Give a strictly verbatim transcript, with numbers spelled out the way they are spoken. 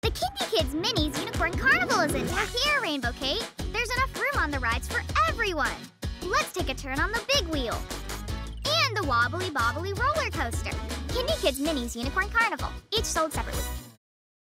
The Kindi Kids Minis Unicorn Carnival is in town. Here, Rainbow Kate. There's enough room on the rides for everyone. Let's take a turn on the big wheel. And the wobbly bobbly roller coaster. Kindi Kids Minis Unicorn Carnival, each sold separately.